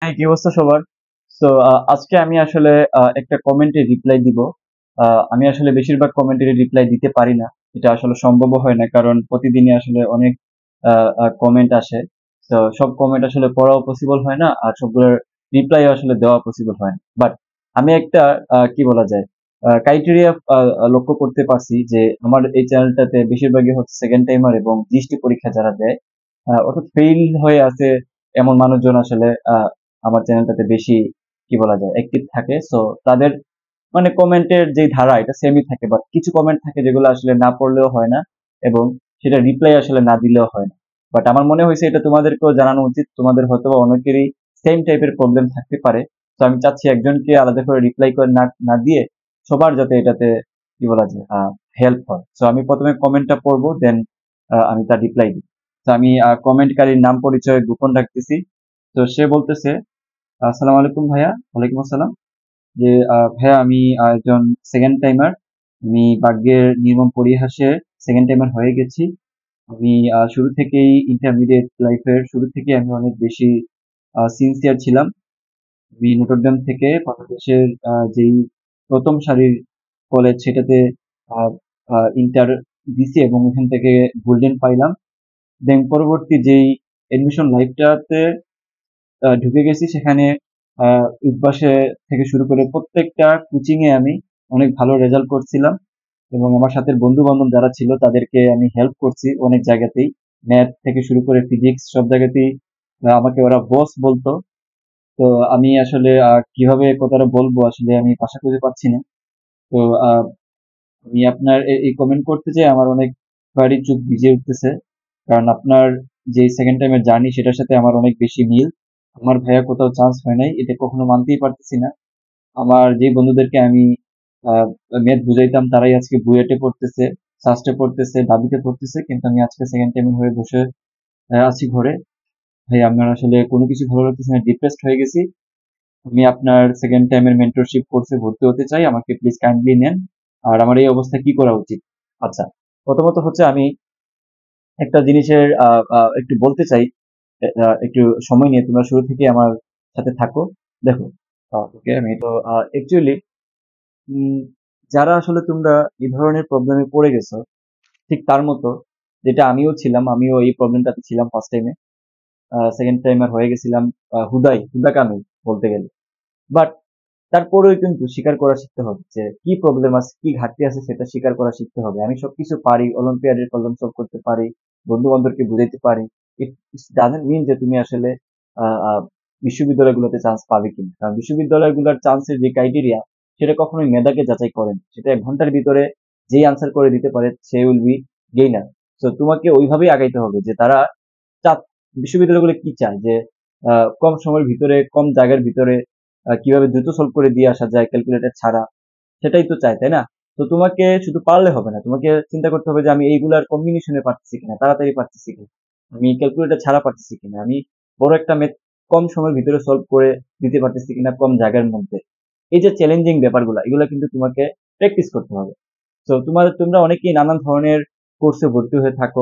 High, কি অবস্থা সবার? সো আজকে আমি আসলে একটা কমেন্টে রিপ্লাই দিব। আমি আসলে বেশিরভাগ কমেন্টের রিপ্লাই দিতে পারি না। এটা আসলে সম্ভব হয় না, কারণ প্রতিদিনই আসলে অনেক কমেন্ট আসে। তো সব কমেন্ট আসলে পড়াও পসিবল হয় না, আর সবগুলোর রিপ্লাই আসলে দেওয়া পসিবল হয় না। বাট আমি একটা কি বলা যায়, ক্রাইটেরিয়া লক্ষ্য করতে পারছি যে আমার এই চ্যানেলটাতে বেশিরভাগই হচ্ছে সেকেন্ড টাইমার এবং জিএসটি পরীক্ষা যারা দেয়, অর্থাৎ ফেইল হয়ে আছে এমন মানুষজন আসলে আমার চ্যানেলটাতে বেশি কি বলা যায় অ্যাক্টিভ থাকে। সো তাদের মানে কমেন্টের যে ধারা এটা সেমই থাকে, বাট কিছু কমেন্ট থাকে যেগুলো আসলে না পড়লেও হয় না, এবং সেটা রিপ্লাই আসলে না দিলেও হয় না। বাট আমার মনে হয়েছে এটা তোমাদেরকেও জানানো উচিত, তোমাদের হয়তো বা অনেকেরই সেম টাইপের প্রবলেম থাকতে পারে। তো আমি চাচ্ছি একজনকে আলাদা করে রিপ্লাই করে না না দিয়ে সবার যাতে এটাতে কি বলা যায় হেল্প হয়। তো আমি প্রথমে কমেন্টটা পড়বো, দেন আমি তার রিপ্লাই দিই। তো আমি কমেন্টকারীর নাম পরিচয় গোপন রাখতেছি। তো সে বলতেছে, আসসালামু আলাইকুম ভাইয়া। ওয়ালাইকুম আসসালাম। যে ভাইয়া আমি একজন সেকেন্ড টাইমার। আমি ভাগ্যের নির্মম পরিহাসে সেকেন্ড টাইমার হয়ে গেছি। আমি শুরু থেকেই ইন্টারমিডিয়েট লাইফের শুরু থেকে আমি অনেক বেশি সিনসিয়ার ছিলাম। আমি নটরডেম থেকে বাংলাদেশের যেই প্রথম সারির কলেজ সেটাতে ইন্টার দিছি এবং ওখান থেকে গোল্ডেন পাইলাম। দেন পরবর্তী যেই এডমিশন লাইফটাতে ঢুকে গেছি, সেখানে উদ্ভাসে থেকে শুরু করে প্রত্যেকটা কোচিং এ আমি অনেক ভালো রেজাল্ট করছিলাম, এবং আমার সাথে বন্ধু বান্ধব যারা ছিল তাদেরকে আমি হেল্প করছি অনেক জায়গাতেই। ম্যাথ থেকে শুরু করে ফিজিক্স সব জায়গাতেই আমাকে ওরা বস বলতো। তো আমি আসলে কিভাবে কথাটা বলবো আসলে আমি ভাষা খুঁজে পাচ্ছি না। তো আহ, আমি আপনার এই কমেন্ট করতে চাই, আমার অনেক বাড়ি চোখ ভিজে উঠতেছে, কারণ আপনার যে সেকেন্ড টাইমের জার্নি সেটার সাথে আমার অনেক বেশি মিল। আমার ভাইয়া কোথাও চান্স হয় নাই, এটা কখনো মানতেই পারতেছি না। আমার যে বন্ধুদেরকে আমি ম্যাথ বুঝাইতাম তারাই আজকে বুয়েটে পড়তেছে, সাস্টে পড়তেছে, দাবিতে পড়তেছে, কিন্তু আমি আজকে সেকেন্ড টাইম হয়ে বসে আছি ঘরে। ভাই আমার আসলে কোনো কিছু ভালো লাগতেছে না, ডিপ্রেসড হয়ে গেছি। আমি আপনার সেকেন্ড টাইমের মেন্টরশিপ কোর্সে ভর্তি হতে চাই, আমাকে প্লিজ কাইন্ডলি নেন। আর আমার এই অবস্থায় কি করা উচিত? আচ্ছা, প্রথমত হচ্ছে আমি একটা জিনিসের একটু বলতে চাই। একটু সময় নিয়ে তোমরা শুরু থেকে আমার সাথে থাকো। দেখো, ওকে, আমি তো অ্যাকচুয়ালি যারা আসলে তোমরা এই ধরনের প্রবলেমে পড়ে গেছো, ঠিক তার মতো যেটা আমিও ছিলাম, আমিও এই প্রবলেমটাতে ছিলাম ফার্স্ট টাইমে। সেকেন্ড টাইমার হয়ে গেছিলাম হুদাকামি বলতে গেলে। বাট তারপরেও কিন্তু স্বীকার করা শিখতে হবে যে কি প্রবলেম আছে, কি ঘাটতি আছে, সেটা স্বীকার করা শিখতে হবে। আমি সবকিছু পারি, অলিম্পিয়াডের প্রবলেম সলভ করতে পারি, বন্ধু বান্ধবকে বুঝাইতে পারি। ইট ডাজন্ট মিন যে তুমি আসলে আহ, আহ, বিশ্ববিদ্যালয়গুলোতে চান্স পাবে কিনা, কারণ বিশ্ববিদ্যালয়গুলোর চান্সের যে ক্রাইটেরিয়া সেটা কখনোই মেধাকে যাচাই করে না। সেটা 1 ঘন্টার ভিতরে যেই আনসার করে দিতে পারে সে উইল বি গেইনার। তো তোমাকে ওইভাবেই আগাইতে হবে যে তারা বিশ্ববিদ্যালয়গুলো কি চায়, যে কম সময়ের ভিতরে কম জায়গার ভিতরে কিভাবে দ্রুত সলভ করে দিয়ে আসা যায় ক্যালকুলেটর ছাড়া, সেটাই তো চাই, তাই না? তো তোমাকে শুধু পারলে হবে না, তোমাকে চিন্তা করতে হবে যে আমি এইগুলার কম্বিনেশনে পারতেছি কিনা, তাড়াতাড়ি পারতেছি কিনা, আমি ক্যালকুলেটর ছাড়া পারতেছি কিনা, আমি বড় একটা ম্যাথ কম সময়ের ভিতরে সলভ করে দিতে পারতেছি কিনা কম জায়গার মধ্যে। এই যে চ্যালেঞ্জিং ব্যাপারগুলো, এগুলো কিন্তু তোমাকে প্র্যাকটিস করতে হবে। তো তোমরা অনেকেই নানান ধরনের কোর্সে ভর্তি হয়ে থাকো,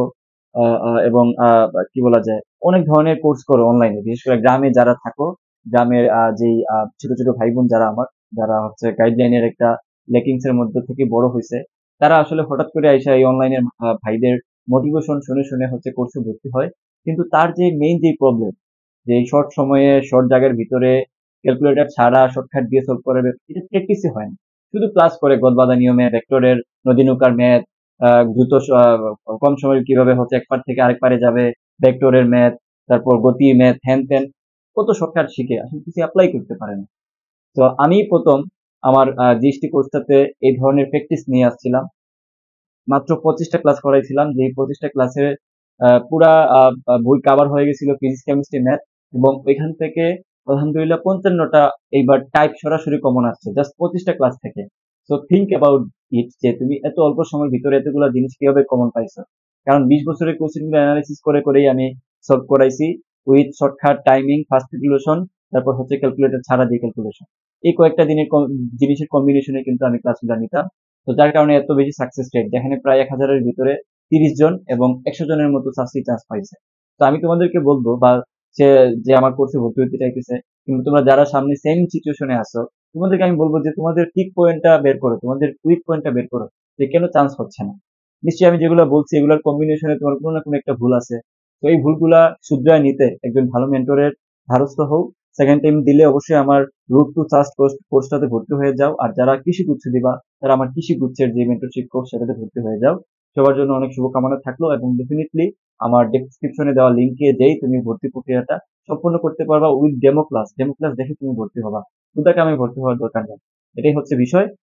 এবং কি বলা যায়, অনেক ধরনের কোর্স করো অনলাইনে, বিশেষ করে গ্রামে যারা থাকো। গ্রামের যেই ছোট ছোট ভাই বোন যারা আমার, যারা হচ্ছে গাইডলাইনের একটা লেকিংস এর মধ্যে থেকে বড় হয়েছে, তারা আসলে হঠাৎ করে আইসা এই অনলাইনের ভাইদের মোটিভেশন শুনে শুনে হচ্ছে কোর্সে ভর্তি হয়। কিন্তু তার যে মেইন যে প্রবলেম, যে শর্ট সময়ে শর্ট জায়গার ভিতরে ক্যালকুলেটর ছাড়া শর্টকাট দিয়ে সলভ করার এটা প্র্যাকটিসই হয় না। শুধু ক্লাস করে গদবাঁধা নিয়মে ভেক্টরের নদী নৌকার ম্যাথ, দ্রুত কম সময়ে কিভাবে হচ্ছে এক পার থেকে আরেক পারে যাবে, ভেক্টরের ম্যাথ, তারপর গতি ম্যাথ, হ্যান ত্যান, কত শর্টকাট শিখে আসলে কিছু অ্যাপ্লাই করতে পারে না। তো আমি প্রথম আমার জিএসটি কোর্সটাতে এই ধরনের প্র্যাকটিস নিয়ে আসছিলাম। মাত্র 25টা ক্লাস করাইছিলাম, যে 25টা ক্লাসে পুরা বই কাভার হয়ে গেছিল ফিজিক্স কেমিস্ট্রি ম্যাথ, এবং ওইখান থেকে আলহামদুলিল্লাহ 55টা এইবার টাইপ সরাসরি কমন আসছে জাস্ট 25টা ক্লাস থেকে। সো থিঙ্ক অ্যাবাউট ইট, যে তুমি এত অল্প সময়ের ভিতরে এতগুলো জিনিস কিভাবে কমন পাইছো। কারণ 20 বছরের কোশ্চেন গুলো অ্যানালাইসিস করে করেই আমি সলভ করাইছি, with shortcut timing, fast calculation, তারপর হচ্ছে ক্যালকুলেটর ছাড়া যে ক্যালকুলেশন। এই কয়েকটা জিনিসের কম্বিনেশনে কিন্তু আমি ক্লাসগুলো নিতাম। তো যার কারণে এত বেশি সাকসেস রেট, যেখানে প্রায় 1000-এর ভিতরে 30 জন এবং 100 জনের মতো চান্স পাইছে। তো আমি তোমাদেরকে বলবো, বা সে যে আমার কোর্সে ভর্তি হতে চাইতেছে, কিন্তু তোমরা যারা সামনে সেম সিচুয়েশনে আছো, তোমাদেরকে আমি বলবো যে তোমাদের ঠিক পয়েন্টটা বের করো, তোমাদের উইক পয়েন্টটা বের করো, যে কেন চান্স হচ্ছে না। নিশ্চয়ই আমি যেগুলো বলছি এগুলোর কম্বিনেশনে তোমার কোনো না কোনো একটা ভুল আছে। তো এই ভুলগুলা শুধরায় নিতে একজন ভালো মেন্টরের ধারস্থ হও। সেকেন্ড টাইম দিলে অবশ্যই আমার রুট টু ফার্স্ট কোর্সটাতে ভর্তি হয়ে যাও। আর যারা কৃষি গুচ্ছ দিবা, তারা আমার কৃষি গুচ্ছের যে মেন্টরশিপ কোর্স সেটাতে ভর্তি হয়ে যাও। সবার জন্য অনেক শুভকামনা থাকলো, এবং ডেফিনেটলি আমার ডেসক্রিপশনে দেওয়া লিঙ্কে যেই তুমি ভর্তি প্রক্রিয়াটা সম্পূর্ণ করতে পারবা with demo class. Demo class দেখে তুমি ভর্তি হবা, শুধু আমি ভর্তি হওয়ার দরকার নেই। এটাই হচ্ছে বিষয়।